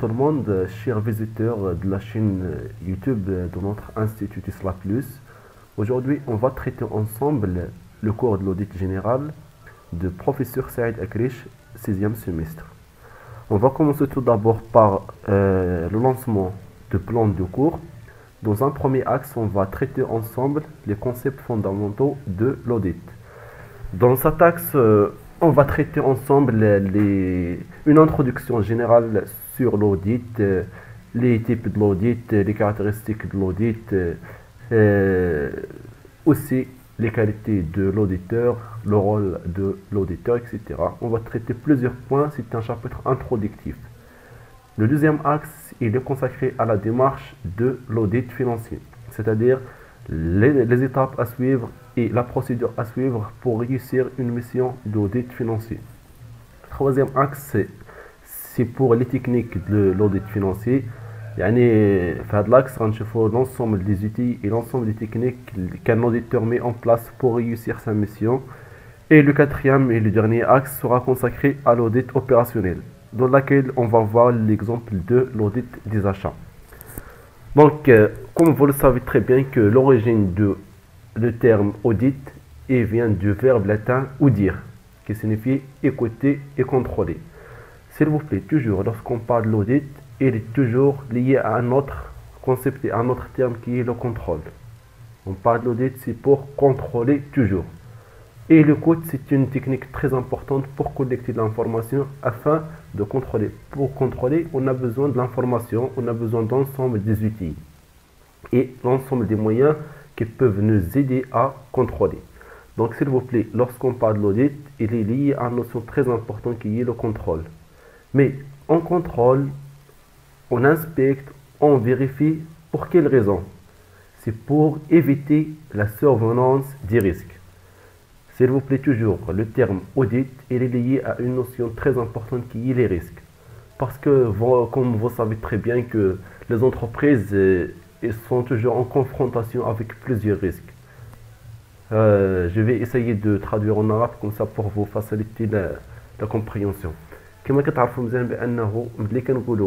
tout le monde, chers visiteurs de la chaîne YouTube de notre Institut Tesla Plus. Aujourd'hui, on va traiter ensemble le cours de l'audit général de professeur Saïd Akrish, 6e semestre. On va commencer tout d'abord par le lancement de plan de cours. Dans un premier axe, on va traiter ensemble les concepts fondamentaux de l'audit. Dans cet axe, on va traiter ensemble une introduction générale sur l'audit, les types de l'audit, les caractéristiques de l'audit, aussi les qualités de l'auditeur, le rôle de l'auditeur, etc. On va traiter plusieurs points, c'est un chapitre introductif. Le deuxième axe, il est consacré à la démarche de l'audit financier, c'est-à-dire les étapes à suivre et la procédure à suivre pour réussir une mission d'audit financier. Le troisième axe, c'est pour les techniques de l'audit financier. يعني في هذا l'axe غنشوفوا l'ensemble des outils et l'ensemble des techniques qu'un auditeur met en place pour réussir sa mission. Et le quatrième et le dernier axe sera consacré à l'audit opérationnel, dans laquelle on va voir l'exemple de l'audit des achats. Donc, comme vous le savez très bien que l'origine de le terme audit vient du verbe latin audir, qui signifie écouter et contrôler. S'il vous plaît, toujours lorsqu'on parle de l'audit, il est toujours lié à un autre concept et à un autre terme qui est le contrôle. On parle de l'audit, c'est pour contrôler toujours. Et l'écoute, c'est une technique très importante pour collecter de l'information afin de contrôler. Pour contrôler, on a besoin de l'information, on a besoin d'ensemble des outils et l'ensemble des moyens qui peuvent nous aider à contrôler. Donc, s'il vous plaît, lorsqu'on parle de l'audit, il est lié à une notion très importante qui est le contrôle. Mais on contrôle, on inspecte, on vérifie. Pour quelle raison? C'est pour éviter la survenance des risques. S'il vous plaît, toujours, le terme audit, il est lié à une notion très importante qui est les risques. Parce que, comme vous savez très bien que les entreprises ils sont toujours en confrontation avec plusieurs risques. Je vais essayer de traduire en arabe comme ça pour vous faciliter la compréhension. كما كتعرفوا مزيان بانه ملي كنقولوا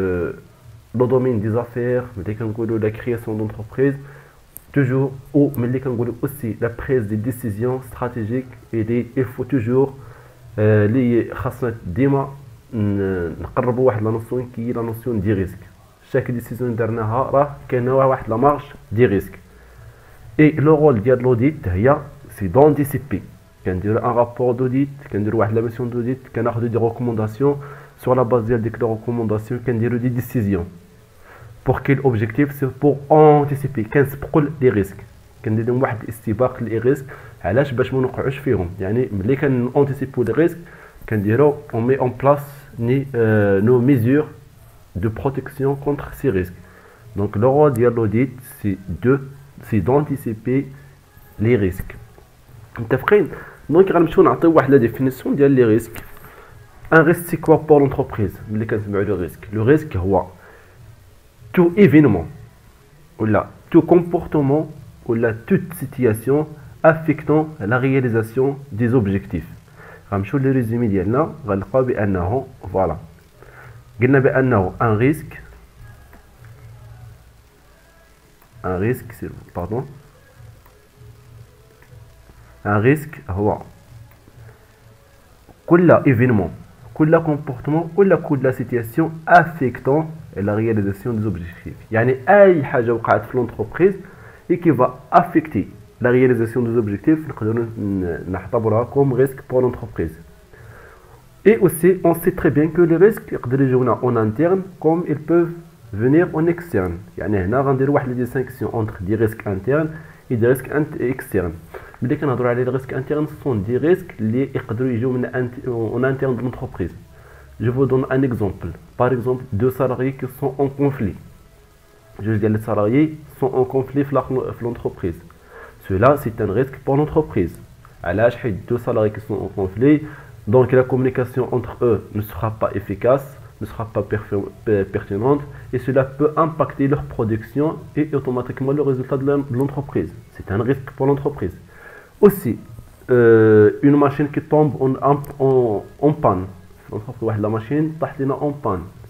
لو دومين دي زافير ملي كنقولوا لا كرياسيون دونتربريز toujours ou ملي كنقولوا aussi la prise de décision stratégique il faut toujours اللي خاصنا ديما نقربوا واحد لا نوسيون كي لا نوسيون دي ريسك. chaque décision درناها راه كاينه واحد لا مارش دي ريسك. et le rôle ديال l'audit هي c'est d'anticiper. كنديروا un rapport d'audit, كنديروا واحد لا ميسيون d'audit, كناخذوا دي recommandations sur la base ديال ديك les recommandations كنديروا des décisions. pour quel objectif? c'est pour anticiper, كنسبقوا les risques, كندير لهم واحد الاستباق لي ريسك. علاش؟ باش ما نوقعوش فيهم. يعني ملي كنانتيسيبوا لي ريسك كنديروا on met en place nos mesures de protection contre ces risques. Donc le rôle de l'audit c'est d'anticiper les risques. متفقين؟ دونك غنمشيو نعطيو واحد لا ديفينيسيون ديال لي ريسك. ان ريسك سي كوا بور لونتربريز؟ ملي كنسمعوا لو ريسك، لو ريسك هو tout événement ولا tout comportement ولا toute situation affectant la réalisation des objectifs. غنمشيو لي ريزومي ديالنا غنلقاو بانه فوالا قلنا بانه ان ريسك pardon un risque هو كل événement, كل comportement ولا كل situation affectant la réalisation des objectifs. يعني أي حاجة وقعت في l'entreprise et qui va affecter la réalisation des objectifs نقدروا نعتبرها comme risque pour l'entreprise. Et aussi, on sait très bien que les risques يقدروا يجونا en interne comme ils peuvent venir en externe. يعني هنا غنديروا واحد la distinction entre des risques internes et des risques externes. ملي كنهضروا على les risques internes, ce sont des risques اللي يقدروا يجيو من en interne de l'entreprise. Je vous donne un exemple. Par exemple, deux salariés qui sont en conflit. Je dis les salariés sont en conflit في l'entreprise. Cela, c'est un risque pour l'entreprise. علاش؟ حيت deux salariés qui sont en conflit, donc la communication entre eux ne sera pas efficace, ne sera pas pertinente et cela peut impacter leur production et automatiquement le résultat de l'entreprise. C'est un risque pour l'entreprise. Aussi, une machine qui tombe en panne. La machine طاحت لنا en panne.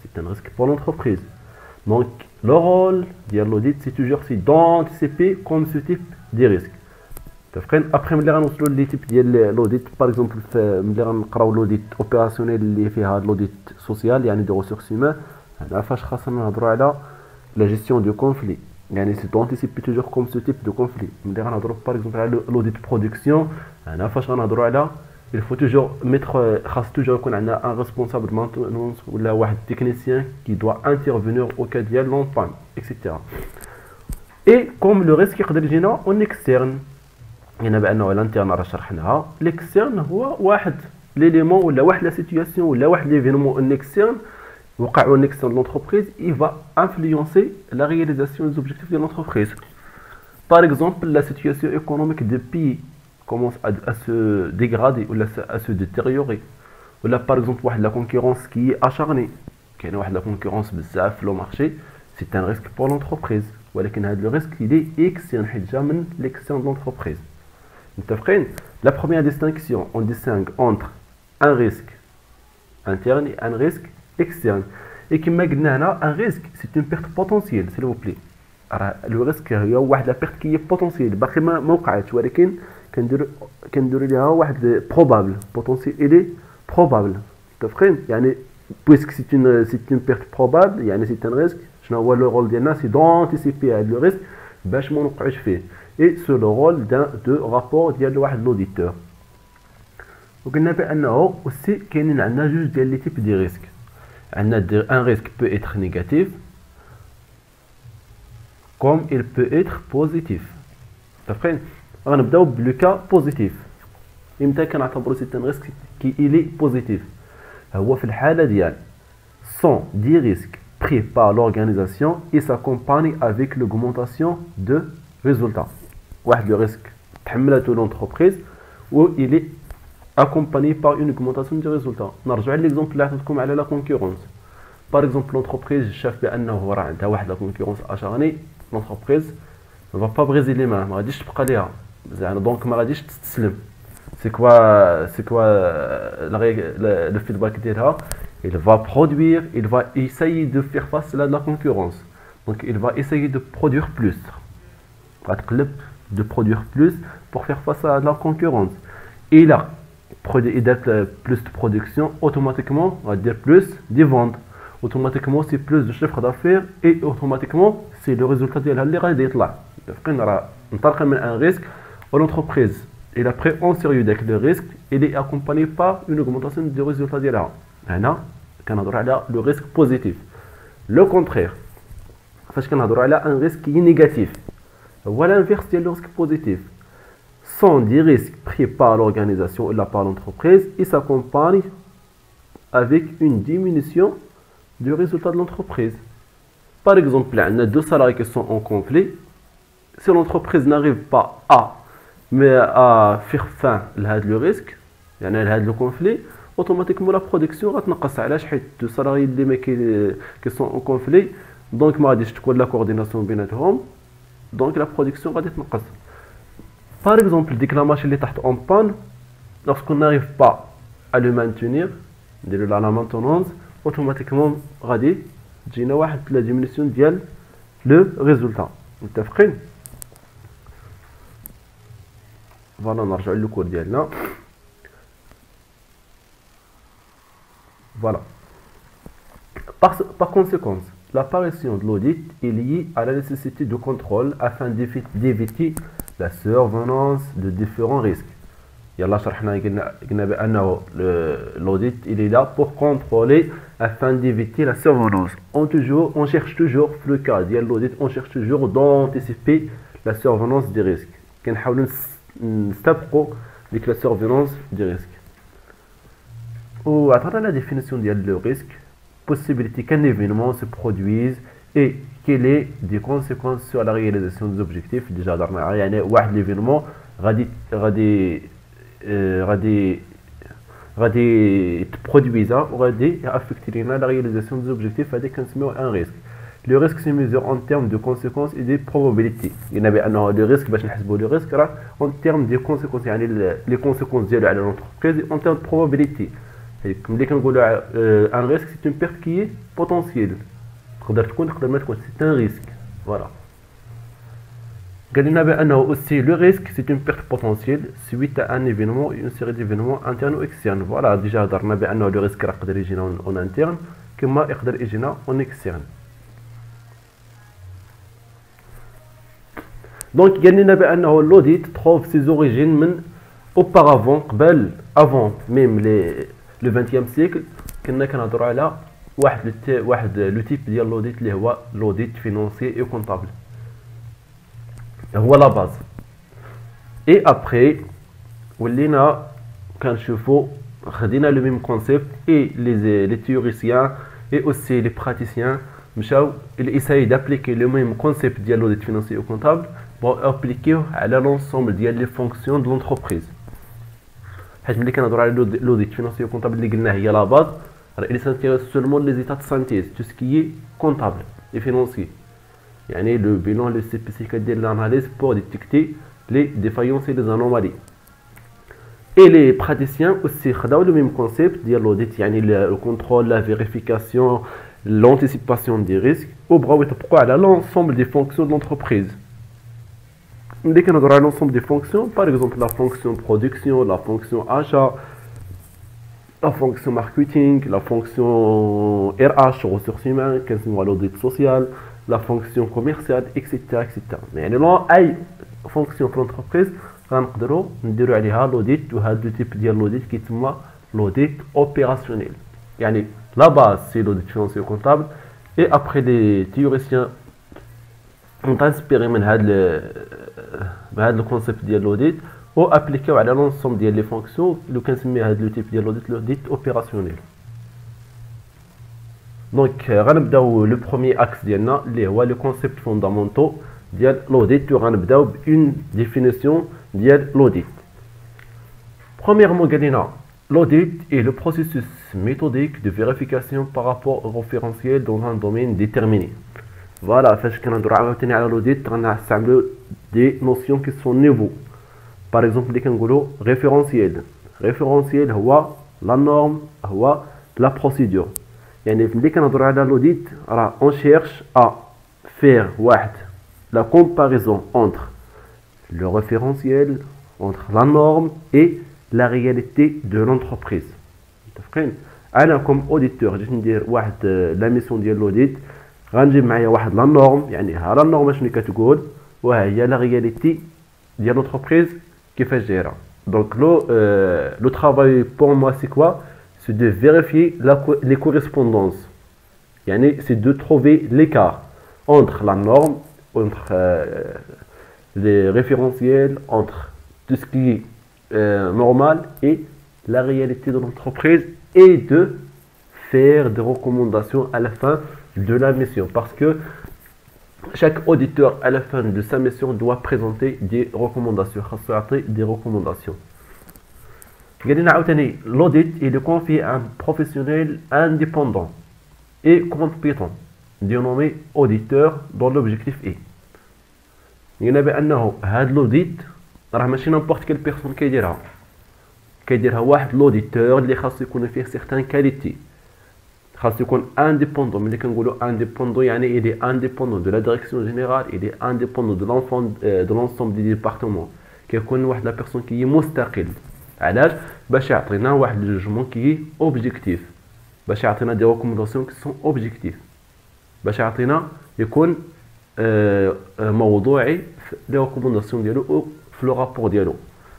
c'est un risque pour l'entreprise. Donc, le rôle de l'audit, c'est toujours d'anticiper comme ce type de risque. Après, ملي غنوصلوا لي تيب ديال l'audit, par exemple, ملي غنقراو l'audit opérationnel اللي فيها l'audit social, يعني de ressources humaines, هنا فاش خاصنا نهضروا على la gestion du conflit. يعني c'est d'anticiper toujours comme ce type de conflit. ملي غنهضروا par exemple على l'audit production, هنا فاش غنهضروا على il faut toujours mettre خاص toujours يكون عندنا un responsable maintenance ولا واحد technicien qui doit intervenir au cas ديال l'empanne, etc. Et comme le risque يقدر يجينا en externe, هنا بانه الانترن راه شرحناها. l'externe هو واحد ليليمون ولا واحد لا سيتوياسيون ولا واحد ليفينمون ان externe وقع en externe de l'entreprise, il va influencer la réalisation des objectifs de l'entreprise. Par exemple, la situation économique du pays commence à se dégrader ou à se détériorer. Ou là, par exemple, la concurrence qui est acharnée. Qu'il y a la concurrence بزاف le marché, c'est un risque pour l'entreprise. ولكن هذا le risque il est externe, حيت جا من l'externe de l'entreprise. متفقين؟ La première distinction, on distingue entre un risque interne et un risque externe. Et كما قلنا هنا, un risque c'est une perte potentielle, s'il vous plaît. Le risque هي واحد la perte qui est potentielle, باقي ما وقعتش, ولكن كنديروا ليها واحد probable, potentiel il est probable. متفقين؟ يعني puisque c'est une perte probable, يعني c'est un risque, شنو هو le rôle ديالنا, c'est d'anticiper هذا le risque باش ما نوقعوش فيه. Et c'est le rôle de rapport ديال واحد l'auditeur. وقلنا بانه aussi كاينين عندنا جوج ديال لي تيب دي ريسك. عندنا un risque peut être négatif comme il peut être positif. متفقين؟ غنبداو بلو كا بوزيتيف. امتى كنعتبروا سي ان ريسك كي الي بوزيتيف؟ هو في الحاله ديال sont des risques pris par l'organisation et s'accompagne avec l'augmentation de résultats. واحد le risque تحملته l'entreprise و il est accompagné par une augmentation de résultats. نرجعوا لليكزامبل اللي عطيتكم على لا كونكورونس. Par exemple, l'entreprise شاف بانه راه عندها واحد لا كونكورونس اشارني, l'entreprise ne va pas briser les mains, ما غاديش تبقى ليها زعما, دونك ما غاديش تستسلم. C'est quoi le feedback ديالها? Il va produire, il va essayer de faire face à la concurrence. Donc il va essayer de produire plus. De produire plus pour faire face à la concurrence. Et là, il a plus de production, automatiquement, on va dire plus de ventes. Automatiquement, c'est plus de chiffre d'affaires et automatiquement, c'est le résultat de la on a un risque à l'entreprise. Et après, en sérieux avec le risque, il est accompagné par une augmentation du résultat de la. Le risque positif. Le contraire, parce qu'on a un risque qui est négatif. Voilà l'inverse du risque positif. Sont des risques pris par l'organisation ou par l'entreprise et s'accompagnent avec une diminution du résultat de l'entreprise. Par exemple, on a deux salariés qui sont en conflit. Si l'entreprise n'arrive pas à faire fin à le risque, à le conflit, automatiquement la production va تنقص. علاش؟ حيت deux salariés qui sont en conflit, donc ما غاديش تكون la coordination بيناتهم, donc la production va تنقص. Par exemple, dès que la machine est en panne, lorsqu'on n'arrive pas à le maintenir, de la maintenance, automatiquement غادي تجينا واحد la diminution ديال le résultat. متفقين؟ Voilà, نرجعوا للكور ديالنا. Voilà. Par conséquent, l'apparition de l'audit est liée à la nécessité de contrôle afin d'éviter la survenance de différents risques. يلا شرحنا قلنا بأنه l'audit il est là pour contrôler afin d'éviter la survenance. On cherche toujours, le cas ديال l'audit, on cherche toujours d'anticiper la survenance des risques. كنحاولوا نستبقوا ديك la survenance des risques. وعطانا la définition ديال le risque, possibilité qu'un événement se produise et qu'il ait des conséquences sur la réalisation des objectifs. Déjà درنا يعني واحد l'événement غادي تبرودويزا وغادي affecter لنا la réalisation des objectifs. هذا كنسميوه un risque. Le risque se mesure en termes de conséquences et de probabilités. قلنا بانه le risque باش نحسبوا le risque راه en termes de conséquences, يعني les conséquences ديالو على l'entreprise en termes de probabilité. ملي كنقولوا ان ريسك سي اون بيرت كي بوتونسييل، تقدر تكون تقدر ما تكون، سي ان ريسك. فوالا قال لنا بانه اوسي لو ريسك سي اون بيرت بوتونسييل سويت ان ايفينمون اون سيري ديفينمون انترن و اكسترن. فوالا ديجا هضرنا بانه لو ريسك راه يقدر يجينا اون انترن كما يقدر يجينا اون اكسترن. دونك قال لنا بانه لوديت تروف سي زوريجين من اوبارافون قبل افون ميم لي لو 20 سيكل كنا كنهضروا على واحد لو تيب ديال لوديت اللي هو لوديت فينونسي اي كونطابل، هو لا باز. اي ابري ولينا كنشوفوا خدينا لو ميم كونسيبت اي لي تيوريسيان اي اوسي لي براتيسيان مشاو يساي دابليكي لو ميم كونسيبت ديال لوديت فينونسي اي كونطابل بغاو ابليكيوه على لونسومبل ديال لي فونكسيون دو لونتربريز. حيت ملي كنهضروا على لوديت فينونسي كونطابل اللي قلنا هي لا باز، راه اللي سانتيريس سولمون لي زيتا دو سانتيز تو سكي كونطابل اي فينونسي، يعني لو بيلون لو سي بي سي كدير لاناليز بور ديتيكتي لي ديفايونس اي لي انومالي. اي لي براتيسيان اوسي خداو لو ميم كونسيبت ديال لوديت، يعني لو كونترول لا فيريفيكاسيون لونتيسيباسيون دي ريسك، وبغاو يطبقوا على لونسومبل دي فونكسيون دو لونتربريز. ملي كنهضروا على لونسومبل دي فونكسيون باغ اكزومبل لا فونكسيون برودكسيون، لا فونكسيون اچا، la fonction marketing, la fonction RH, ressources humaines, l'audit social, la fonction commerciale, etc. etc. يعني لو اي فونكسيون في l'entreprise غنقدروا نديروا عليها لوديت، وهذا لو تيب ديال لوديت كيتسمى لوديت اوبيراسيونيل. يعني لا باز سي لوديت فينانسي كونطابل، اي ابري لي تيوريسيان ont inspiré من هذا الكونسيبت ديال لوديت و ابليكيو على لونسوم ديال لي فونكسيون اللي كنسمي هذا لو تيب ديال لوديت اوبيراسيونيل. دونك غنبداو لو بروميي اكس ديالنا اللي هو لو كونسيبت فوندامونتو ديال لوديت، وغنبداو بون ديفينيسيون ديال لوديت. Premièrement قال لنا l'audit est le processus méthodique de vérification par rapport au référentiel dans un domaine déterminé. Voilà, فاش كنهضروا عاوتاني على لوديت غنستعملوا دي نوسيون كي سون نيفو. Par exemple, اللي كنقولوا référentiel هو la norme هو la procédure. يعني ملي كنهضروا على l'audit راه on cherche à faire واحد la comparaison entre le référentiel, entre la norme et la réalité de l'entreprise. متفقين؟ انا كوم اوديتور جيت ندير واحد لا ميسيون ديال l'audit، غنجيب معايا واحد لا نورم، يعني ها لا نورم شنو كتقول وها هي لا رياليتي ديال l'entreprise كيفاش دايره. Donc le travail pour moi c'est quoi? C'est de vérifier les correspondances. Yani c'est de trouver l'écart entre la norme, entre les référentiels, entre tout ce qui est normal et la réalité de l'entreprise, et de faire des recommandations à la fin de la mission. Parce que chaque auditeur à la fin de sa mission doit présenter des recommandations. Des recommandations. L'audit est de confier à un professionnel indépendant et compétent, dénommé auditeur, dont l'objectif est. L'audit, c'est n'importe quelle personne qui dira. L'auditeur, il doit faire certaines qualités. خاص يكون indépendant. ملي كنقولوا indépendant يعني il est indépendant de la direction générale, il est indépendant de l'ensemble des départements. كيكون واحد لا بيرسون كي مستقل. علاش؟ باش يعطينا واحد الجوجمون كي اوبجيكتيف، باش يعطينا دي ريكومونداسيون كي سون اوبجيكتيف، باش يعطينا يكون موضوعي في لي ريكومونداسيون ديالو او في لو رابور ديالو.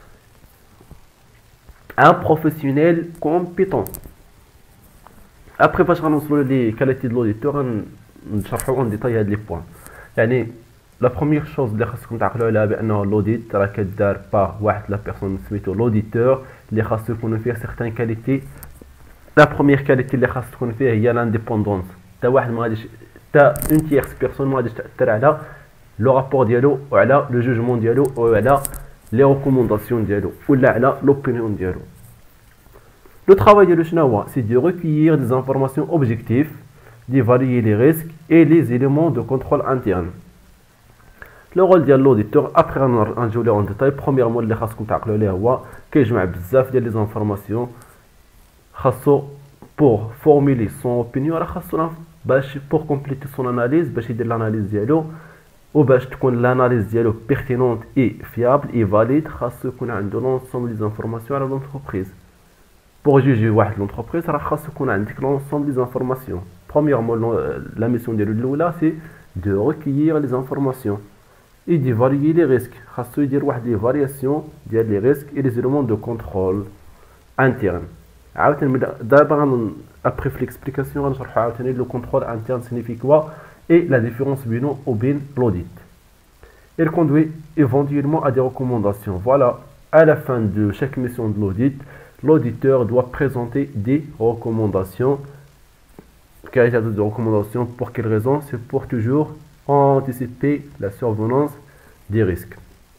ان بروفيسيونيل كومبيتون. Après, فاش غنوصلوا لي كاليتي دو لوديتور غنشرحوا اون ديتاي هاد لي بوين. يعني لا بروميير شوز اللي خاصكم تعقلوا عليها بانه لوديت راه كدار باغ واحد لا بيرسون سميتو لوديتور اللي خاصو يكونوا فيه سيغتان كاليتي. لا بروميير كاليتي اللي خاص تكون فيه هي لانديبوندونس. حتى واحد ما غاديش، حتى اون تييرس بيرسون ما غاديش تاثر على لو رابور ديالو وعلى لو جوجمون ديالو وعلى لي ريكومونداسيون ديالو ولا على لوبينيون ديالو. Le travail de l'USHNAWA, c'est de recueillir des informations objectives, d'évaluer les risques et les éléments de contrôle interne. Le rôle de l'auditeur, après on va en détail, premièrement, اللي خاصكم تعقلوا عليه هو كيجمع بزاف ديال لي زانفورماسيون، خاصو pour formuler son opinion راه خاصو باش pour compléter son analyse باش يدير l'analyse ديالو وباش تكون l'analyse ديالو pertinente et fiable et valide خاصو يكون عنده l'ensemble des informations على l'entreprise. Pour juger واحد l'entreprise راه خاصو يكون عندك l'ensemble des informations. Premièrement la mission ديالو الاولى c'est de recueillir les informations et d'évaluer les risques. خاصو يدير واحد les variations ديال les risques et les éléments de contrôle interne. عاوتاني دابا après l'explication غنشرحوا عاوتاني le contrôle interne signifie quoi et la différence بينه وبين l'audit. Il conduit éventuellement à des recommandations. Voilà, à la fin de chaque mission de l'audit, l'auditeur doit présenter des recommandations. Quelle est de recommandations? Pour quelle raison? C'est pour toujours anticiper la survenance des risques.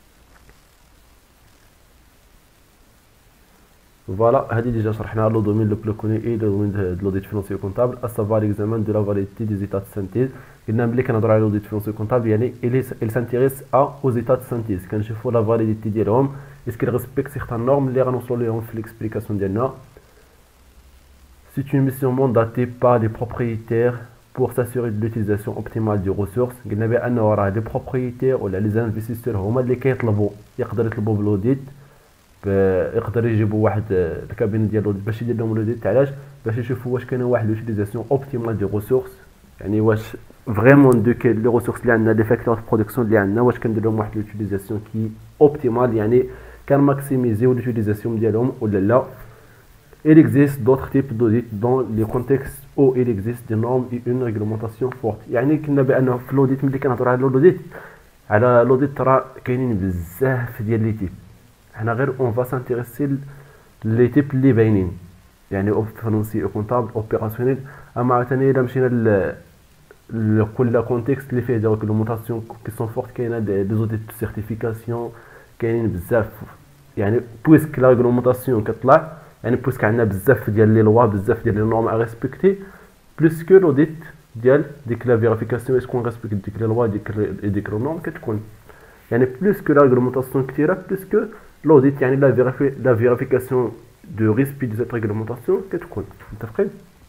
Voilà, هذه déjà شرحنا le domaine le plus connu est le domaine de l'audit financier comptable, à savoir l'examen de la validité des états de synthèse. قلنا ملي كنهضروا على l'audit financier comptable يعني il s'intéresse aux états de synthèse. كنشوفوا la validité ديالهم est-ce qu'ils respectent certaines normes اللي غنوصلوا لهم في l'explication ديالنا. C'est une mission mandatée par les propriétaires pour s'assurer de l'utilisation optimale des ressources. قلنا بأنه راه les propriétaires ولا les investisseurs هما اللي كيطلبوا يقدروا يطلبوا بالاوديت يقدر يجيبوا واحد الكابين ديالو باش يدير لهم لوديت. علاش؟ باش يشوفوا واش كاينه واحد لوتيليزاسيون اوبتيمال دي ريسورس، يعني واش فريمون دو لي ريسورس اللي عندنا لي فاكتور دو برودكسيون اللي عندنا واش كندير لهم واحد لوتيليزاسيون كي اوبتيمال، يعني كان ماكسيميزيو لوتيليزاسيون ديالهم ولا لا. Il existe d'autres types d'audits dans les contextes où il existe des normes et une réglementation forte. يعني كنا بانه في الاوديت ملي كنهضروا على الاوديت راه كاينين بزاف ديال لي تيب. حنا غير اون فا سانتيريسي لي تيب اللي باينين، يعني فينانسي كونطابل اوبيراسيونيل. اما عاوتاني الا مشينا لكل كونتكست اللي فيه دي ريغلومونطاسيون كي سون فورت كاينه دي زوديت دو سيرتيفيكاسيون كاينين بزاف. يعني بويسك لا ريغلومونطاسيون كطلع، يعني بويسك عندنا بزاف ديال لي لوا بزاف ديال لي نورم ا ريسبكتي، بلوس كو لوديت ديال ديك لا فيريفيكاسيون اسكون ريسبكت ديك لي لوا ديك نورم كتكون، يعني بلوس كو لا ريغلومونطاسيون كثيره بلوس كو l'audit يعني la vérification de respect de cette réglementation كتكون متفقين.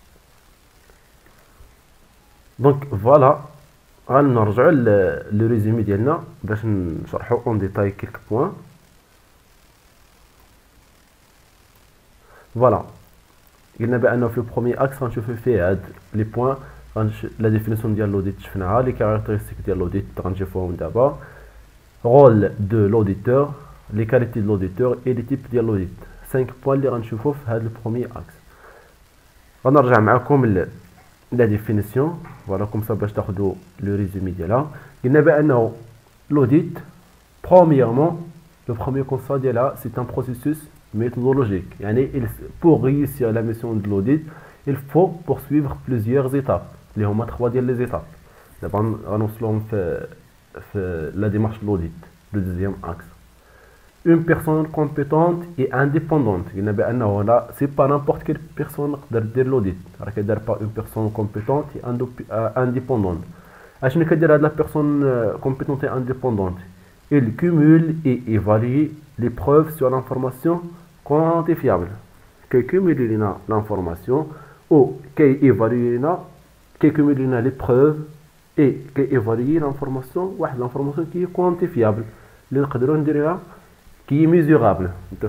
دونك فوالا غنرجعوا لو ريزومي ديالنا باش نشرحوا اون ديتاي كيلك بوين. فوالا قلنا بانه في البروميي اكس غنشوفوا فيه هاد لي بوين، لا ديفينيسيون ديال لوديت شفناها، لي كاركتيرستيك ديال لوديت غنشوفوهم دابا، رول دو لوديتور، les qualités de l'auditeur et les types de l'audit. 5 points اللي غنشوفوا في هذا البروميي اكس. غنرجع معكم لا ديفينيسيون فوالا كوم سا باش تاخذوا لو ريزومي ديالها. قلنا بانه l'audit premièrement le premier constat ديالها c'est un processus méthodologique، يعني pour réussir la mission de l'audit il faut poursuivre plusieurs étapes اللي هما 3 ديال لي زيتاب. دابا غنوصلوهم في la démarche de l'audit le deuxième axe. Une personne compétente et indépendante. قلنا بانه لا سي با n'importe quelle personne تقدر دير l'audit، راه كدير با une personne compétente et indépendante. اشنو كدير هاد لا personne compétente et indépendante؟ Il cumule et évalue les preuves sur l'information quantifiable. كيكمل لنا l'information او كيévalue لنا كيكمل لنا les preuves et كيévalue l'information، واحد l'information qui est quantifiable اللي نقدروا نديروها qui est mesurable.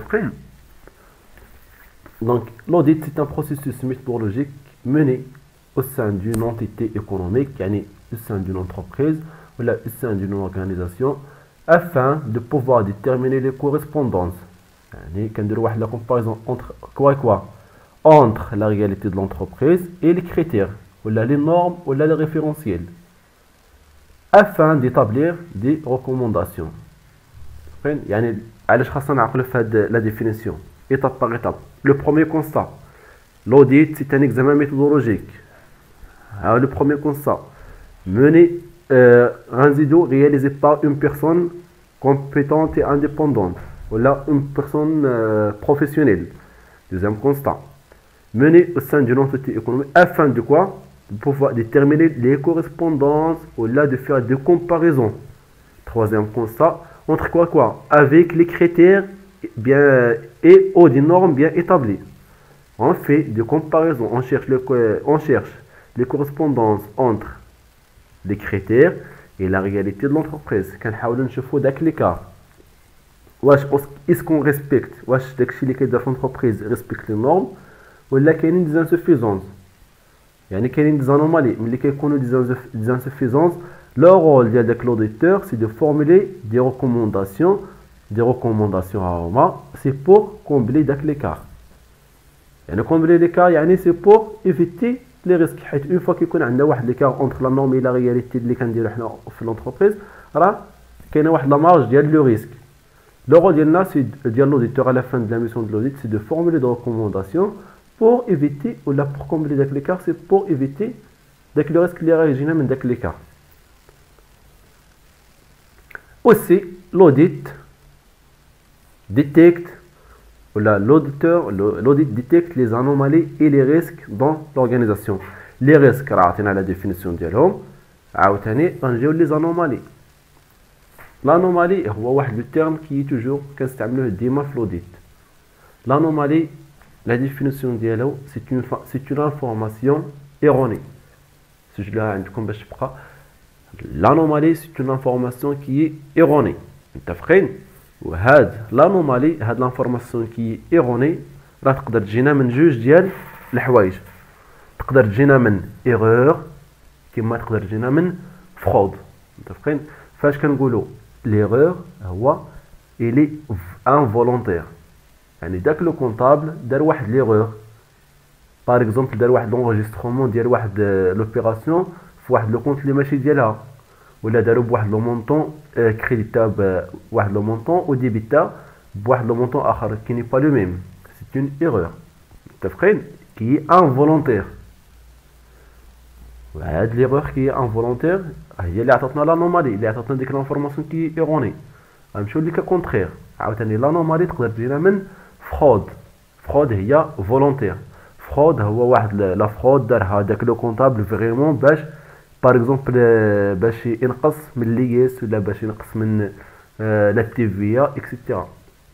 Donc l'audit c'est un processus méthodologique mené au sein d'une entité économique, يعني au sein d'une entreprise ou au sein d'une organisation afin de pouvoir déterminer les correspondances. يعني كنديروا واحد la comparaison entre quoi entre la réalité de l'entreprise et les critères ou les normes ou les référentiels afin d'établir des recommandations. يعني علاش خاصنا نعقلوا في هاد لا ديفينيسيون étape par étape. Le premier constat, l'audit c'est un examen méthodologique. Alors le premier constat mené réalisé par une personne compétente et indépendante ou là une personne professionnelle. Deuxième constat, mené au sein d'une entité économique afin de quoi? De pouvoir déterminer les correspondances ou là de faire des comparaisons. Troisième constat, entre quoi avec les critères bien et ou des normes bien établies. On fait des comparaisons, on cherche les correspondances entre les critères et la réalité de l'entreprise. كنحاولوا نشوفوا داك لي كار واش اسكون ريسبكت واش داكشي اللي كيدار في l'entreprise ريسبكت لي نورم ولا كاينين دي انسوفيزونس يعني كاينين دي زانومالي ملي كيكونوا دي انسوفيزونس le rôle ديال داك l'auditeur c'est de formuler des recommandations هما c'est pour combler داك l'écart يعني combler l'écart يعني c'est pour éviter les risques حيت une fois كيكون عندنا واحد l'écart entre la norme et la réalité اللي كنديرو حنا في l'entreprise راه كاينه واحد لا marge ديال لو ريسك. Le rôle de l'auditeur à la fin de la mission de l'audit, c'est de formuler des recommandations pour éviter, ou là pour combler l'écart, c'est pour éviter le risque qui est originaire de l'écart. Aussi, l'audit détecte, ou là l'audit détecte les anomalies et les risques dans l'organisation. Les risques, on a la définition de l'homme, les anomalies. L'anomalie est le terme qui est toujours كنستعملوه في l'audit. L'anomalie, la définition ديالو c'est une information erronée. L'anomalie c'est une information qui est erronée. متفقين؟ وهاد l'anomalie هاد l'information qui est erronée راه تقدر تجينا من جوج ديال الحوايج. تقدر تجينا من erreur كما تقدر تجينا من fraude. متفقين؟ فاش كنقولوا l'erreur il est involontaire يعني داك لو كونطابل دار واحد l'erreur par exemple دار واحد l'enregistrement ديال واحد l'opération في واحد لو كونت اللي ماشي ديالها ولا دارو بواحد لو مونطون كريديتا بواحد لو مونطون و ديبيتا بواحد لو مونطون اخر كي ني با لو ميم c'est une erreur متفقين qui est involontaire وهاد l'erreur qui est involontaire هي اللي عطاتنا l'anomalie اللي عطاتنا ديك l'information qui est erronée. غنمشيو لك كونترير عاوتاني l'anomalie تقدر تجينا من fraude هي volontaire. fraude هو واحد لا fraude دارها داك لو كونطابل فريمون باش باغ اكزومبل باش ينقص من ليس ولا باش ينقص من لا تي في اكسيتيرا.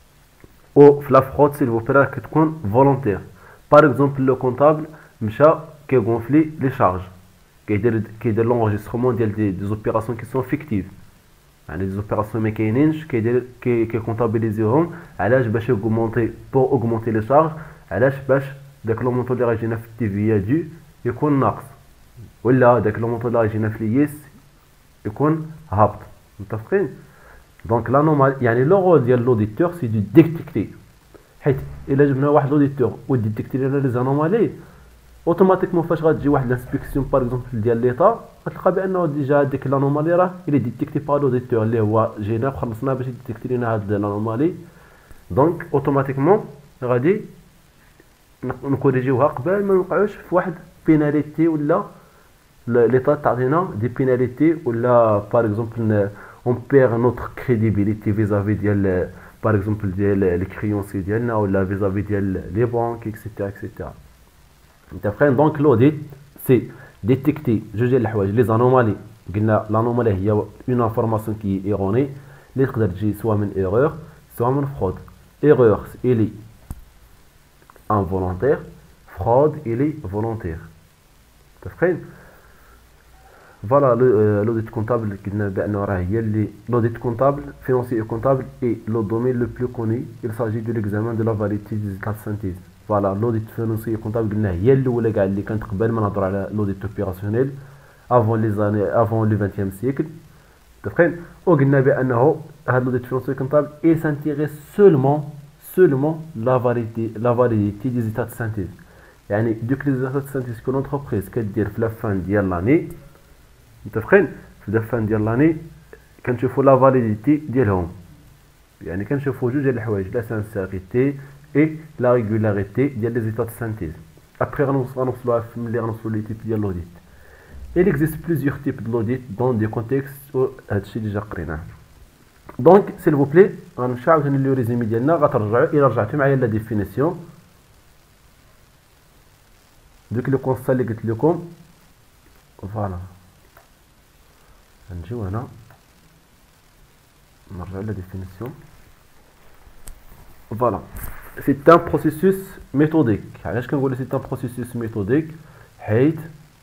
او في لا fraude سيل فوبرا كتكون volontaire. باغ اكزومبل لو كونطابل مشى كيغونفلي لي شارج كيدير l'enregistrement ديال دي زوبيراسيون كي سون فيكتيف يعني دي زوبيراسيون ما كاينينش كيدير كيكونطابيليزيهم علاش باش اوغمونتي بور اوغمونتي لي شارج علاش باش داك لو مونطون اللي غاجينا في التي في دو يكون ناقص ولا داك لو مونطون اللي غاجينا في ليس يكون هابط. متفقين؟ دونك لانومال يعني لو رول ديال لوديتور سي دو ديتيكتي حيت الا جبنا واحد لوديتور و ديتيكتي لنا لي زانومالي اوتوماتيكمون فاش غتجي واحد لانسبكسيون باغ اكزومبل ديال ليطا غتلقى بانه ديجا ديك لانومالي راه الى ديتيكتي با لوديتور اللي هو جينا وخلصنا باش يديتيكتي لنا هاد لانومالي دونك اوتوماتيكمون غادي نكوريجيوها قبل ما نوقعوش في واحد بيناليتي ولا ليطا تعطينا دي بيناليتي ولا باغ اكزومبل اون بير نوتر كريديبيليتي فيزافي ديال باغ اكزومبل ديال لي كريونسي ديالنا ولا فيزافي ديال لي بانك اكسيتيرا اكسيتيرا. متفقين؟ دونك لوديت سي ديتيكتي جوج ديال الحوايج لي زانومالي قلنا لانومالي هي اون انفورماسيون كي ايروني اللي تقدر تجي سوا من ايرور سوا من فرود. ايرور الي involontaire fraude الي volontaire. متفقين؟ فوالا l'audit comptable قلنا بانه راه هي اللي l'audit comptable financier et comptable est le domaine le plus connu. Il s'agit de l'examen de la validité des états de synthèse. فوالا l'audit financier et comptable قلنا هي الاولى كاع اللي كانت قبل ما نهضروا على l'audit opérationnel avant le 20e siècle. متفقين؟ وقلنا بانه هذا l'audit financier et comptable il s'intéresse seulement la validité des états de synthèse يعني دوك لي états de synthèse que l'entreprise كدير في لا فان ديال لاني. متفقين؟ في لا فان ديال لاني كنشوفوا لا فاليديتي ديالهم يعني كنشوفوا جوج ديال الحوايج لا سانسيريتي اي لا ريغولاريتي ديال لي états de synthèse. ابري غنوصلوها ملي غنوصلوا لي تيب ديال l'audit. Il existe plusieurs types de l'audit dans des contextes où هادشي اللي جا قريناه. دونك سيل فو بلي غنمشي عاوتاني لو ريزومي ديالنا غترجعوا الى رجعتوا معايا لا ديفينيسيون دوك لو كونستا اللي قلت لكم. فوالا غنجيو هنا نرجعوا لا ديفينيسيون. فوالا c'est un processus méthodique. علاش كنقول c'est un processus méthodique حيت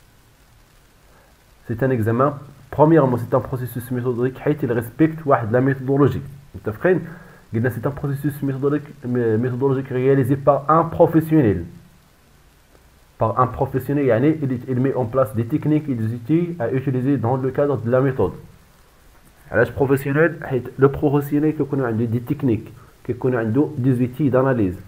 c'est un examen. Premièrement, c'est un processus méthodique حيت il respecte واحد la méthodologie. متفقين؟ قلنا c'est un processus méthodologique réalisé par un professionnel. Par un professionnel, يعني il met en place des techniques et des outils à utiliser dans le cadre de la méthode. علاش professionnel حيت le professionnel كيكونوا عنده des techniques, كيكونوا عنده des outils d'analyse.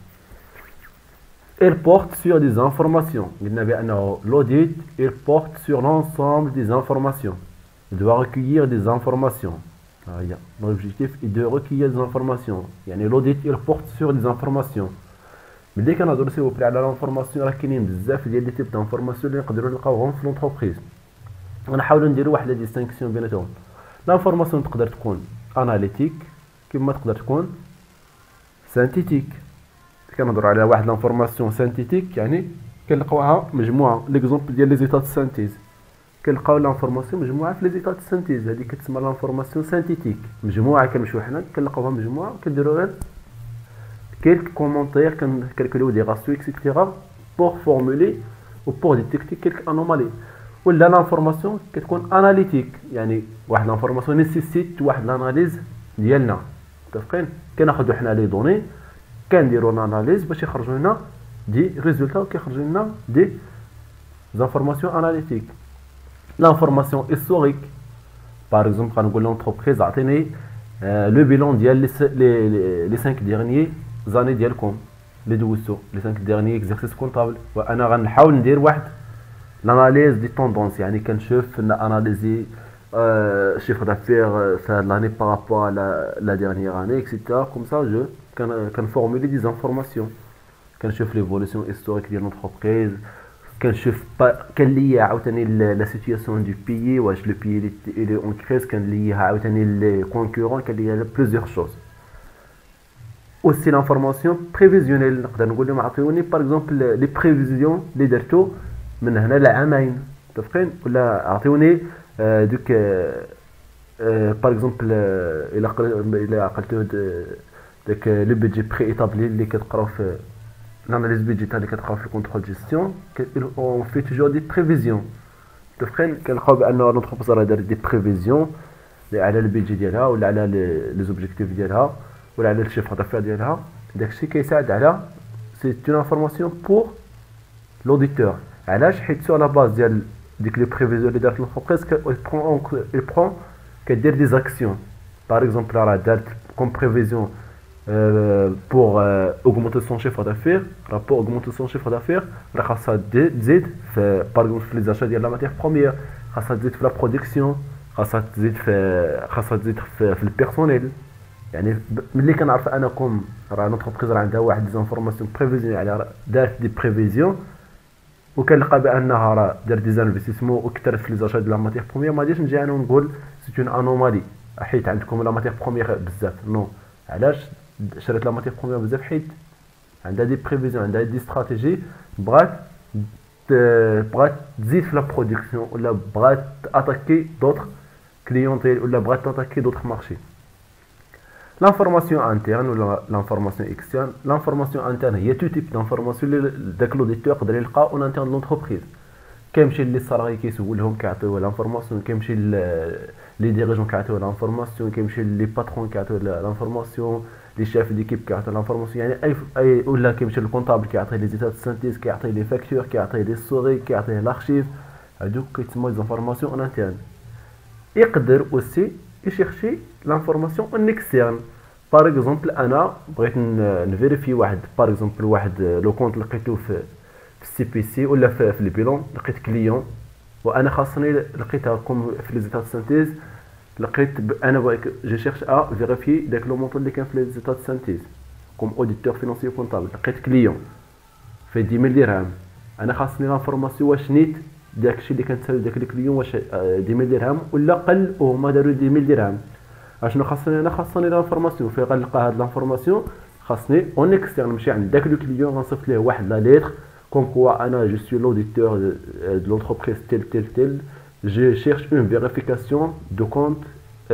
Il porte sur des informations. L'audit, il porte sur l'ensemble des informations. Il doit recueillir des informations. L'objectif est de recueillir des informations. L'audit, il porte sur des informations. Mais dès qu'on a adressé au préalable l'information, il y a des types d'informations qui peuvent être dans l'entreprise. On a essayé de faire la distinction entre eux. L'information peut être analytique, comme peut être synthétique. كنهضروا على واحد لانفورماسيون سانتيتيك يعني كنلقاوها مجموعه ليكزومبل ديال لي زيتات سانتيز كنلقاو لانفورماسيون مجموعه في لي زيتات سانتيز هذه كتسمى لانفورماسيون سانتيتيك مجموعه كنمشيو حنا كنلقاوها مجموعه كنديروا غير كيلك كومونتير كنكالكوليو دي راسيو اكسيتيرا بور فورمولي و بور ديتيكتي كيلك انومالي ولا لانفورماسيون كتكون اناليتيك يعني واحد لانفورماسيون نيسيسيت واحد لاناليز ديالنا متفقين كناخذوا حنا لي دوني كنديروا لاناليز باش يخرجوا لنا دي ريزولتا وكيخرجوا لنا دي زانفورماسيون اناليتيك لانفورماسيون هيستوريك باغ اكزومبل غنقول لونتربريز عطيني لو بيلون ديال لي 5 ديرنيي زاني ديالكم اللي دوزتو لي 5 ديرنيي اكزرسيس كونطابل وانا غنحاول ندير واحد لاناليز دي طوندونس يعني كنشوف اناليزي chiffre d'affaires ça l'année par rapport à la dernière année etc comme ça je can formuler des informations كنشوف l'évolution historique ديال l'entreprise كنشوف كنليها عاوتاني la situation du pays واش le pays il est en crise كنليها عاوتاني les concurrents كنليها plusieurs choses aussi l'information prévisionnelle نقدر نقول لهم عطيوني par exemple les prévisions اللي درتو من هنا لعامين متفقين ولا عطيوني دوك باغ اكزومبل الى عقلتو داك لو بيدجي بري ايطابلي اللي كتقراو في l'analyse budgétaire اللي كتقراو في الكونترول جيستيون اون في توجور دي بريفيزيون متفقين كنلقاو بان لونتربريز راه دارت دي بريفيزيون على البيدجي ديالها ولا على لي زوبجيكتيف ديالها ولا على الشيفر دافير ديالها داكشي كيساعد على سي اون انفورماسيون بور لوديتور علاش حيت سو لا باز ديال ديك لي بريفيزيون اللي دارت l'entreprise il prend كدير دي زاكسيون par exemple راه دارت comme prévision pour augmenter son chiffre d'affaires pour augmenter son chiffre d'affaires راه خاصها تزيد في par exemple في les achats ديال la matière première خاصها تزيد في la production خاصها تزيد في البيرسونيل يعني ملي كنعرف انكم راه l'entreprise راه عندها واحد دي انفورماسيون بريفيزيون يعني دارت دي بريفيزيون وكنلقى بانها راه دار دي زانفستيسمون وكثرت في لي زاشات ديال لا ماتير بروميير ما غاديش نجي انا ونقول سي اون انومالي حيت عندكم لا ماتير بروميير بزاف نو علاش شريت لا ماتير بروميير بزاف حيت عندها دي بريفيزيون عندها دي استراتيجي بغات تزيد في لا برودكسيون ولا بغات اتاكي دوطخ كليونتيل ولا بغات اتاكي دوطخ مارشي l'information interne ou l'information externe. L'information interne, il y a tout type d'information que l'auditeur peut يلقى en interne de l'entreprise. كيمشي لي salariés كيسولهم كيعطيوه l'information, كيمشي لي dirigeants كيعطيوه l'information, كيمشي لي patrons كيعطيوه l'information, لي chefs d'équipe كيعطيوه l'information. يعني اي ولا كيمشي للكونطابل كيعطيه لي زيتات سانتيز كيعطيه لي فاكتور كيعطيه لي ستوري كيعطيه لارشيف هادوك كيتسموا لي انفورماسيون en interne. يقدر aussi يشيرشي لانفورماسيون ان اكسترن باغ اكزومبل انا بغيت نفيريفي واحد باغ اكزومبل واحد لو كونت لقيتو في السي بي سي ولا في البيلون لقيت كليون وانا خاصني لقيتها كوم في لي زيتات سانتيز لقيت انا بغيت جو شيرش ا فيريفي داك لو مونطون اللي كان في لي زيتات سانتيز كوم اوديتور فينانسيو كونطابل لقيت كليون في 10000 درهم انا خاصني لانفورماسيون واش نيت داكشي اللي كنتسال داك الكليون واش 10000 درهم ولا قل وهما داروا 10000 درهم اشنو خاصني انا خاصني لانفورماسيون فين غنلقى هاد لانفورماسيون خاصني اون اكسترن نمشي عند داك لو كليون غنصيفط ليه واحد لا ليتر كوم كوا انا جو سوي لوديتور دو لونتربريز تيل je cherche une vérification de compte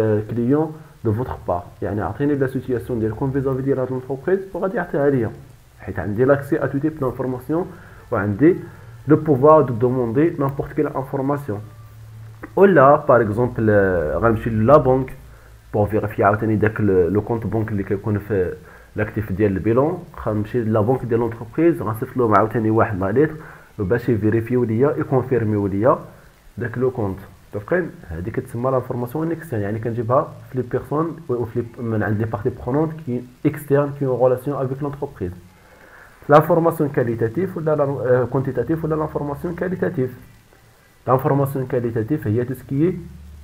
client de votre part يعني عطيني لا سيتوياسيون ديالكم فيزافي ديال هاد لونتربريز وغادي يعطيها ليا حيت عندي l'accès à tout type d'information وعندي le pouvoir de demander n'importe quelle information. ولا par exemple غنمشي لا بنك pour vérifier عاوتاني داك لو كونت بنك اللي كيكون في لاكتيف ديال البيلون. غنمشي لا بنك ديال لونتربريز غنصيفط لهم عاوتاني واحد لا ليتر باش يفيريفيو ليا يكونفيرميو ليا داك لو كونت. متفقين؟ هذه كتسمى لانفورماسيون اكسترن، يعني كنجيبها في لي بيرسون و في من عند لي بارتي برونونت كي اكسترن كي اون ريلاسيون افيك لونتربريز. لانفورماسيون كاليتاتيف ولا كونتيتاتيف ولا لانفورماسيون كاليتاتيف. لانفورماسيون كاليتاتيف هي تو سكي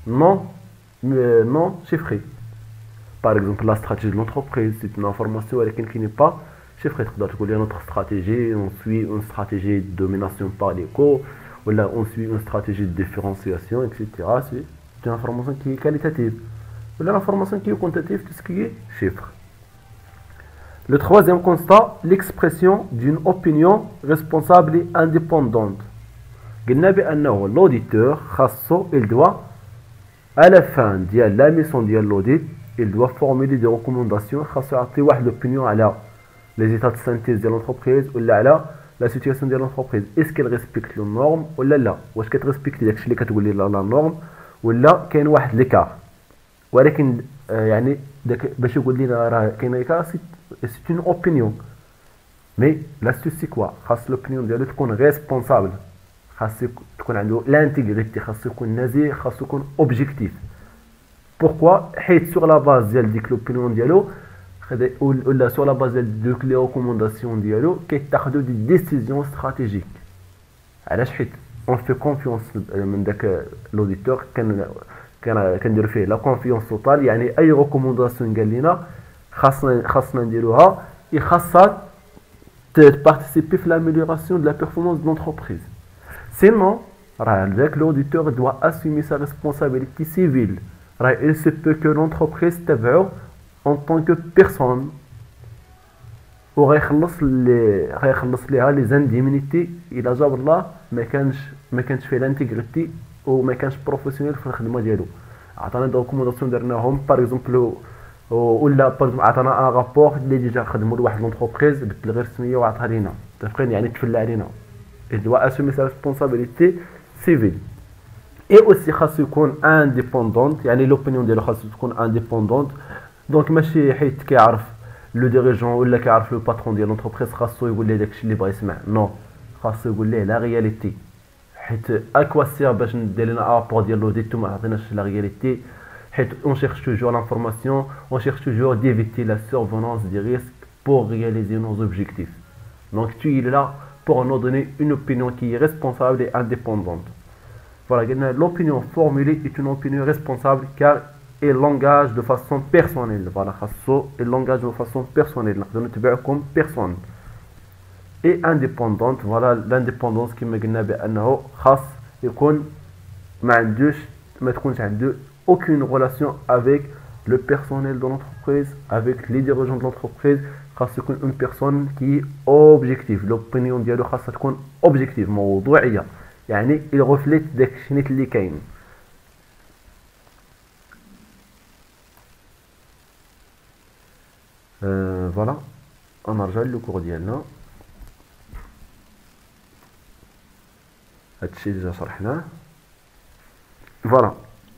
non chiffré. Par exemple, la stratégie de l'entreprise, c'est une information qui n'est pas chiffrée. Notre stratégie, on suit une stratégie de domination par l'écho, ou là on suit une stratégie de différenciation, etc. C'est une information qui est qualitative. Ou là, l'information qui est quantitative, tout ce qui est chiffre. Le troisième constat, l'expression d'une opinion responsable et indépendante. L'auditeur, il doit à la fin de la mission de l'audit, il doit formuler des recommandations خاصو واحد l'opinion على les états de synthèse de l'entreprise ولا على la situation de l'entreprise. Est-ce qu'elle respecte les normes ولا لا؟ واش كتريسبكتي داكشي اللي كتقول لي لا نورم ولا كاين واحد ليكار؟ ولكن يعني داك باش يقول لنا راه كاين ليكار سي اون اوبينيون. مي لاستوس سي كوا؟ خاص لوبينيون ديالو تكون ريسبونسابل، خاصو تكون عنده لانتيغريتي، خاصو يكون نزيه، خاصو يكون اوبجيكتيف. بوركوا؟ حيت سور لا باز ديال ديك لوبينيون ديالو ولا سور لا باز ديال دوك لي ريكومونداسيون ديالو كيتاخذوا دي ديسيزيون استراتيجيك. علاش؟ حيت اون في كونفيونس من داك لوديتور، كنديروا فيه لا كونفيونس توتال. يعني اي ريكومونداسيون قال لنا خاصنا نديروها خاصها participer à l'amélioration de la performance de l'entreprise. Sinon, l'auditeur doit assumer sa responsabilité civile. Il se peut que l'entreprise تبعو en tant que personne وغيخلص ليها لي زانديمينيتي الى جاب الله ما كانش فيه لانتيغريتي وما كانش بروفيسيونيل في الخدمه ديالو. عطانا دي ريكومونداسيون درناهم باغ اكزومبل ولا عطانا ان رابور اللي ديجا خدموا لواحد لونتربريز بدل غير السميه وعطاها لينا. متفقين؟ يعني تفلى علينا. il doit assumer sa responsabilité civile. et aussi خاصو يكون indépendante، يعني لوبينيون ديالو خاصو تكون indépendante. دونك ماشي حيت كيعرف لو ديريجون ولا كيعرف لو باترون ديال لونتربريز خاصو يقول ليه داكشي اللي بغا يسمع. نو، خاصو يقول ليه لا رياليتي. حيت اكوا سير باش ندير لنا رابور ديال لوديت وما عطيناش لا رياليتي. حيت on cherche toujours l'information, on cherche toujours d'éviter la survenance des risques pour réaliser nos objectifs. Donc tu es là pour nous donner une opinion qui est responsable et indépendante. Voilà, l'opinion formulée est une opinion responsable car elle l'engage de façon personnelle. Voilà, elle l'engage de façon personnelle. Nous نتبعو comme personne. Et indépendante, voilà l'indépendance qui مقلنا بأنه خاص يكون ما تكونش عنده aucune relation avec le personnel de l'entreprise, avec les dirigeants de l'entreprise. خاص يكون une personne qui est objective. l'opinion ديالو خاصها تكون objective موضوعية، يعني il reflète داكشي اللي كاين. فوالا نرجع للكور ديالنا. هادشي ديجا شرحناه. فوالا.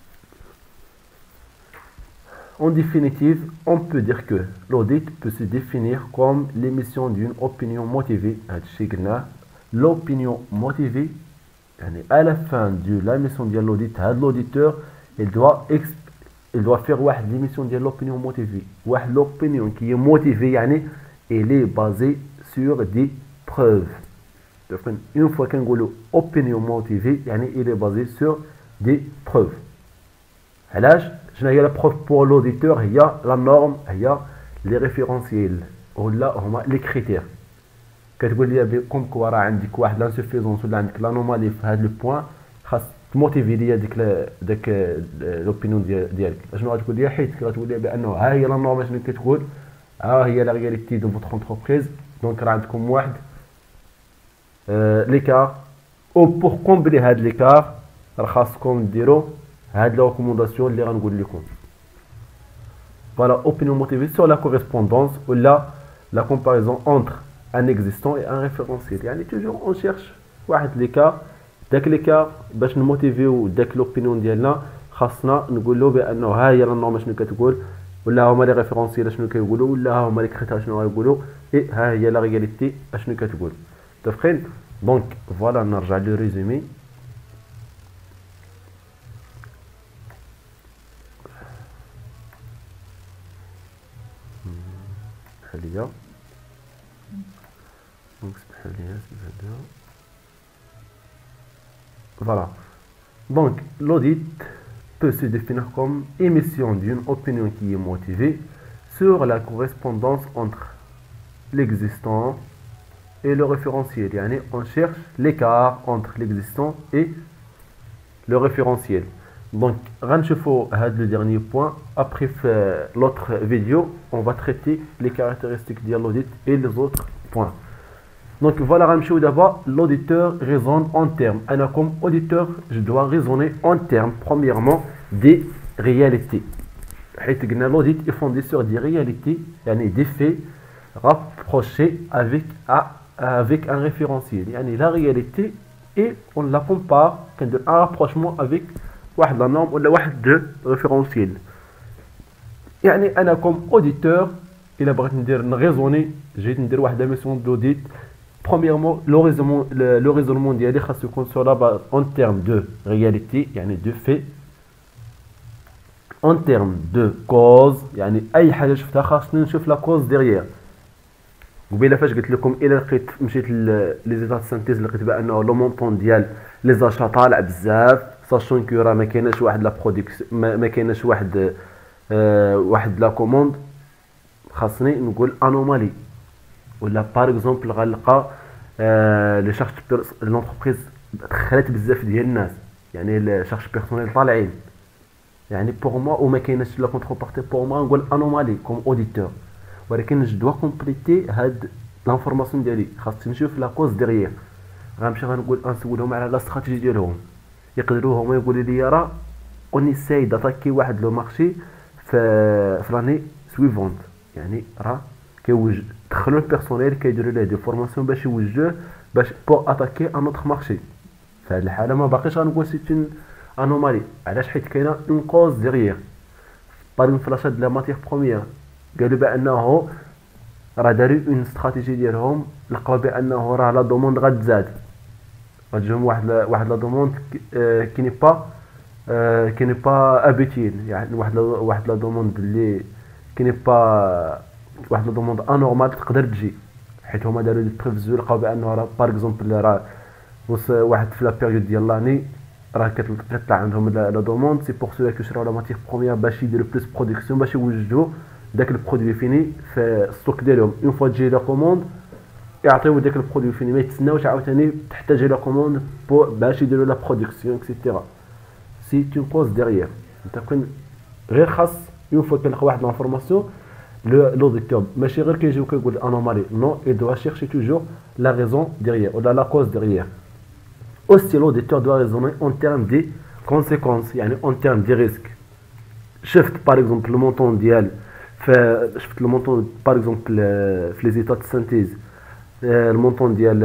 En définitive, on peut dire que l'audit peut se définir comme l'émission d'une opinion motivée. L'opinion motivée, à la fin de la mission de l'audit, l'auditeur il doit faire l'émission de l'opinion motivée. L'opinion qui est motivée, elle est basée sur des preuves. Une fois qu'on dit opinion motivée, elle est basée sur des preuves. شنو هي لا بروف بور لوديتور؟ هي لا نورم، هي لي ريفيرونسييل ولا هما لي كريتير. كتقول لي كوم كوا راه عندك واحد لانسوفيزونس ولا عندك لانومالي في هذا لو بوين، خاص تموتيفي ليا داك لوبينيون ديالك. شنو غتقول لي؟ حيت غتقول لي بانه ها هي لا نورم شنو كتقول، ها هي لا رياليتي دو فوتر انتربريز. دونك راه عندكم واحد ليكار، او بور كومبلي هاد ليكار راه خاصكم ديروا هاد لا ريكومونداسيون اللي غنقول لكم. فوالا اوبينيون موتيفي سور لا كوريسبوندونس ولا لا كومباريزون انتر un existant et un référentiel. يعني toujours on cherche واحد l'écart. داك l'écart باش نموتيفيو داك l'opinion ديالنا خاصنا نقولوا بانه ها هي لا نورم شنو كتقول ولا هما لي ريفيرونسيال شنو كيقولوا ولا هما لي كريتير شنو غيقولوا اي ها هي لا رياليتي شنو كتقول. متفقين؟ دونك فوالا نرجع لو ريزومي. حاليا دونك حاليا هذا voilà. Donc l'audit peut se définir comme émission d'une opinion qui est motivée sur la correspondance entre l'existant et le référentiel. Yani on cherche l'écart entre l'existant et le référentiel. Donc, renchefo le dernier point. Après l'autre vidéo, on va traiter les caractéristiques de l'audit et les autres points. Donc voilà, d'abord, l'auditeur raisonne en termes. Alors, comme auditeur, je dois raisonner en termes, premièrement, des réalités. L'audit est fondé sur des réalités, des faits rapprochés avec un référentiel. La réalité, et on la compare un rapprochement avec la norme ou de référentiel. أنا comme auditeur, il a raisonner, j'ai une mission d'audit. Premièrement, le raisonnement ديالي خاص يكون sur la base en termes de réalité, de fait, en termes de cause, أي حاجة شفتها خاصني نشوف la cause derrière. قبيله فاش قلت لكم الى لقيت مشيت لي زيتات سانتيز لقيت بانه لو مونطون ديال لي زاشا طالع بزاف ساشون كو راه ما كايناش واحد لا برودكسيون ما كايناش واحد لا كوموند خاصني نقول انومالي ولا باغ اكزومبل غنلقى لي شارج لونتربريز دخلت بزاف ديال الناس لي شارج بيرسونيل طالعين بور موا وما كايناش لا كونترو بارتي بور موا نقول انومالي كوم اوديتور ولكن جو دوا كومبليتي هاد لانفورماسيون ديالي خاصني نشوف لا كوز ديغيير غنمشي غنقول نسولهم على لا استراتيجي ديالهم يقدروا هما يقولوا لي راه اوني ساي داتاكي واحد لو مارشي في لاني سويفونت راه دخلوا البيرسونيل كيديروا ليه دي فورماسيون باش يوجهوه باش بور اتاكي ان اوتر مارشي. في هاد الحاله ما باقيش غنقول سيتين انومالي علاش حيت كاينه اون كوز ديغيير باغ فلاش هاد لا ماتيغ بروميير قالوا بانه راه داروا اون استراتيجي ديالهم لقاو بانه راه لا دوموند غتزاد غتجيهم واحد لا دوموند كي ني با ابيتيل واحد لا دوموند اللي كي ني با واحد لا دوموند انورمال تقدر تجي حيت هما داروا دي بريفيزيون لقاو بانه راه باغ اكزومبل راه واحد في لا بيريود ديال لاني راه كتطلع عندهم لا دوموند سي بور سو كيشراو لا ماتيغ بروميير باش يديروا بلوس برودكسيون باش يوجدوا داك البرودوي فيني في الستوك ديالهم اون فوا تجي لا كوموند يعطيو داك البرودوي فيني ما يتسناوش عاوتاني تحتاج لا كوموند باش يديروا لا برودكسيون اكسيتيرا سي اون كوز ديغيير متفقين غير خاص اون فوا كنلقى واحد لانفورماسيون لوديتور ماشي غير كيجي وكيقول انومالي نو اي دوا شيرشي توجور لا ريزون ديغيير ولا لا كوز ديغيير. aussi l'auditeur doit raisonner en termes des conséquences en termes des risques. شفت par exemple le montant ديال شفت le montant par exemple في les états de synthèse le montant ديال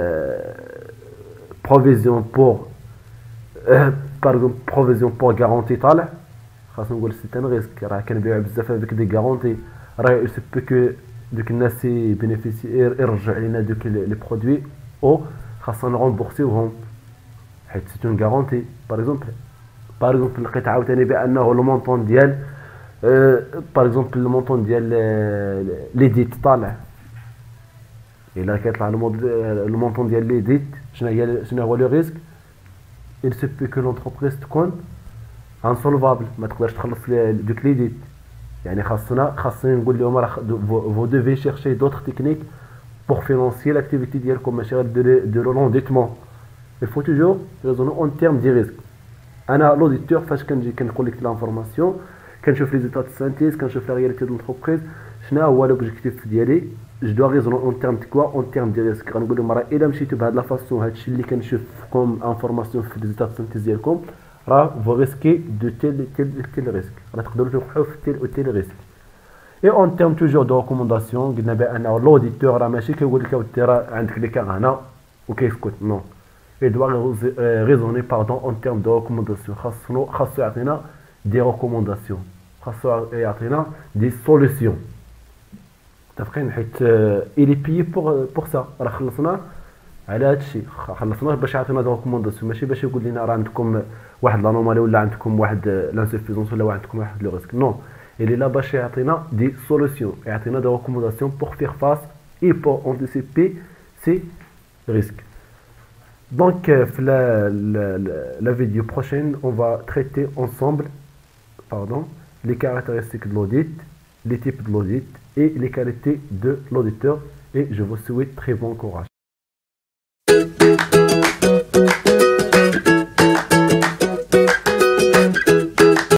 provision pour par exemple provision pour garantie طالع خاصنا نقول سي ان ريسك راه كنبيعوا بزاف هذيك دي غارونتي راه سو كو دوك الناس بينيفيسي يرجع لنا دوك لي برودوي او خاصنا نغومبورسيوهم حيت سي اون غارونتي باغ اكزومبل لقيت عاوتاني بانه لو مونطون ديال باغ اكزومبل لو مونطون ديال لي ديت طالع الا كيطلع لو مونطون ديال لي ديت شنو هو لو ريسك il se peut que l'entreprise تكون انسولفابل ما تقدرش تخلص دوك لي ديت خاصني نقول لهم راه فو دوفي شيرشي دوطر تكنيك بور فينانسيي لاكتيفيتي ديالكم ماشي غير ديروا لونديتمون. il faut toujours raisonner en termes de risque. انا l'auditeur فاش كنجي كنكوليكت لانفورماسيون كنشوف لي زيتات سانتيز كنشوف لا رياليتي ديال لونتربريز شنو هو لوبجيكتيف ديالي جو دو ريزونر اون تيرم دو كوا اون تيرم دي ريسك غنقول لهم راه الا مشيتو بهاد لا فاسون هادشي اللي كنشوف كوم انفورماسيون في لي زيتات سانتيز ديالكم راه فو ريسكي دو تيل ريسك راه تقدروا توقعوا في تيل او تيل ريسك. Et en termes toujours de recommandations, l'auditeur راه ماشي كيقول لك اودي راه عندك لي كار هنا وكيسكت نو. Il doit raisonner pardon en termes de recommandations. خاصو يعطينا des recommandations. خاصو يعطينا des solutions. متفقين حيت il est payé pour ça. راه خلصنا على هذا الشيء، خلصناه باش يعطينا دي ريكومونداسيون، ماشي باش يقول لنا راه عندكم واحد لانومالي ولا عندكم واحد لانسوفيزونس ولا عندكم واحد لو ريسك. نو، il est là باش يعطينا دي سوليسيون، يعطينا دي ريكومونداسيون pour faire face et pour anticiper ces risques. Donc في la vidéo prochaine on va traiter ensemble les caractéristiques de l'audit, les types de l'audit et les qualités de l'auditeur, et je vous souhaite très bon courage.